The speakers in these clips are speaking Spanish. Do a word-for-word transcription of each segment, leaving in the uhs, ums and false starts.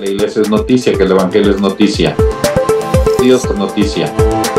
la iglesia es noticia, que el evangelio es noticia. Dios es noticia.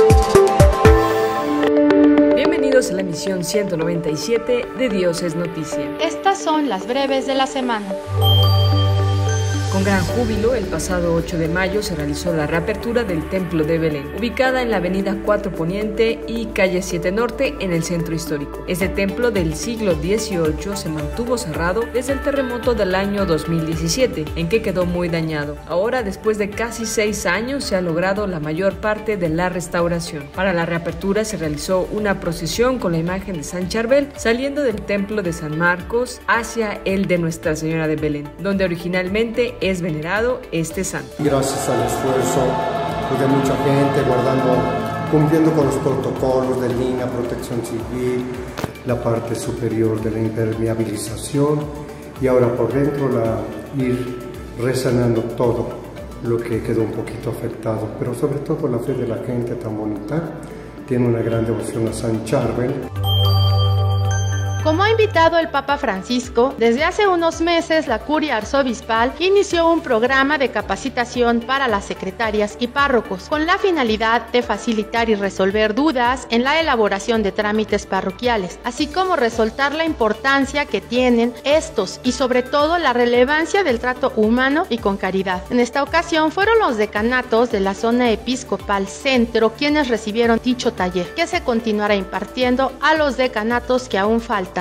Bienvenidos a la emisión ciento noventa y siete de Dios es noticia. Estas son las breves de la semana. Con gran júbilo, el pasado ocho de mayo se realizó la reapertura del Templo de Belén, ubicada en la avenida cuatro Poniente y calle siete Norte en el centro histórico. Este templo del siglo dieciocho se mantuvo cerrado desde el terremoto del año dos mil diecisiete, en que quedó muy dañado. Ahora, después de casi seis años, se ha logrado la mayor parte de la restauración. Para la reapertura se realizó una procesión con la imagen de San Charbel saliendo del Templo de San Marcos hacia el de Nuestra Señora de Belén, donde originalmente es venerado este santo. Gracias al esfuerzo pues, de mucha gente, guardando, cumpliendo con los protocolos de línea, protección civil, la parte superior de la impermeabilización y ahora por dentro la, ir resanando todo lo que quedó un poquito afectado, pero sobre todo la fe de la gente tan bonita, tiene una gran devoción a San Charbel. Como ha invitado el Papa Francisco, desde hace unos meses la Curia Arzobispal inició un programa de capacitación para las secretarias y párrocos, con la finalidad de facilitar y resolver dudas en la elaboración de trámites parroquiales, así como resaltar la importancia que tienen estos y sobre todo la relevancia del trato humano y con caridad. En esta ocasión fueron los decanatos de la zona episcopal centro quienes recibieron dicho taller, que se continuará impartiendo a los decanatos que aún faltan.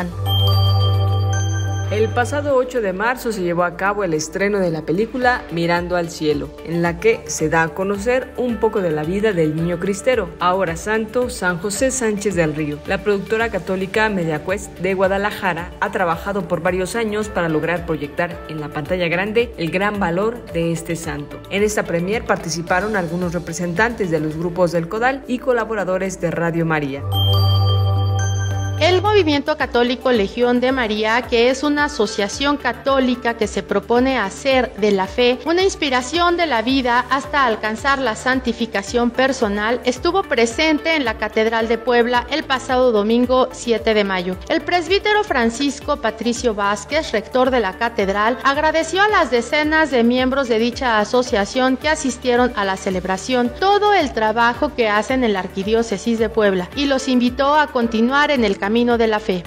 El pasado ocho de marzo se llevó a cabo el estreno de la película Mirando al Cielo, en la que se da a conocer un poco de la vida del niño cristero, ahora santo, San José Sánchez del Río. La productora católica MediaQuest de Guadalajara ha trabajado por varios años para lograr proyectar en la pantalla grande el gran valor de este santo. En esta premier participaron algunos representantes de los grupos del Codal y colaboradores de Radio María. El Movimiento Católico Legión de María, que es una asociación católica que se propone hacer de la fe una inspiración de la vida hasta alcanzar la santificación personal, estuvo presente en la Catedral de Puebla el pasado domingo siete de mayo. El presbítero Francisco Patricio Vázquez, rector de la catedral, agradeció a las decenas de miembros de dicha asociación que asistieron a la celebración todo el trabajo que hacen en la Arquidiócesis de Puebla y los invitó a continuar en el camino Camino de la fe.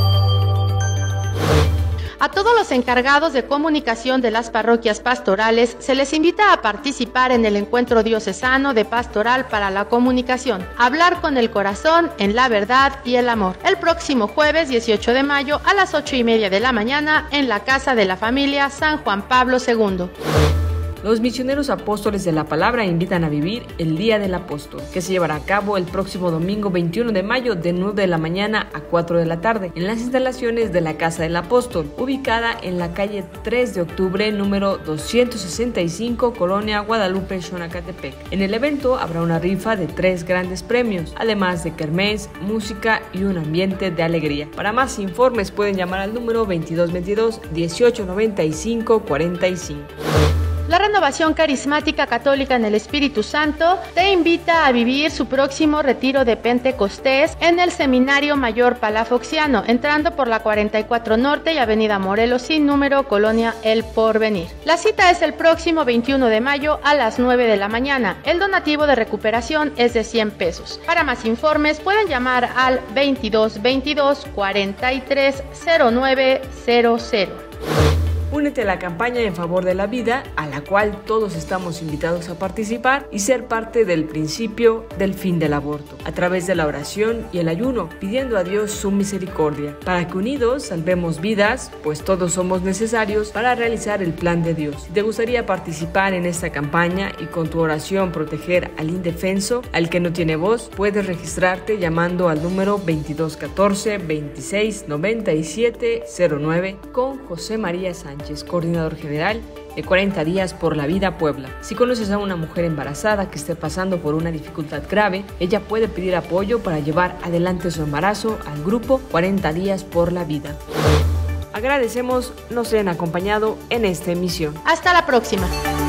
A todos los encargados de comunicación de las parroquias pastorales se les invita a participar en el encuentro diocesano de Pastoral para la Comunicación, hablar con el corazón en la verdad y el amor, el próximo jueves dieciocho de mayo a las ocho y media de la mañana en la Casa de la Familia San Juan Pablo segundo. Los misioneros apóstoles de la palabra invitan a vivir el Día del Apóstol, que se llevará a cabo el próximo domingo veintiuno de mayo de nueve de la mañana a cuatro de la tarde en las instalaciones de la Casa del Apóstol, ubicada en la calle tres de octubre número doscientos sesenta y cinco, Colonia Guadalupe, Xonacatepec. En el evento habrá una rifa de tres grandes premios, además de kermés, música y un ambiente de alegría. Para más informes pueden llamar al número veintidós veintidós, dieciocho noventa y cinco, cuarenta y cinco. La Renovación Carismática Católica en el Espíritu Santo te invita a vivir su próximo retiro de Pentecostés en el Seminario Mayor Palafoxiano, entrando por la cuarenta y cuatro Norte y Avenida Morelos sin número, Colonia El Porvenir. La cita es el próximo veintiuno de mayo a las nueve de la mañana. El donativo de recuperación es de cien pesos. Para más informes pueden llamar al veintidós veintidós, cuarenta y tres, cero nueve cero cero. Únete a la campaña en favor de la vida, a la cual todos estamos invitados a participar y ser parte del principio del fin del aborto, a través de la oración y el ayuno, pidiendo a Dios su misericordia, para que unidos salvemos vidas, pues todos somos necesarios para realizar el plan de Dios. Si te gustaría participar en esta campaña y con tu oración proteger al indefenso, al que no tiene voz, puedes registrarte llamando al número veintidós catorce, veintiséis noventa y siete cero nueve con José María Sánchez, coordinador general de cuarenta días por la vida Puebla. Si conoces a una mujer embarazada que esté pasando por una dificultad grave, ella puede pedir apoyo para llevar adelante su embarazo al grupo cuarenta días por la vida. Agradecemos nos hayan acompañado en esta emisión. Hasta la próxima.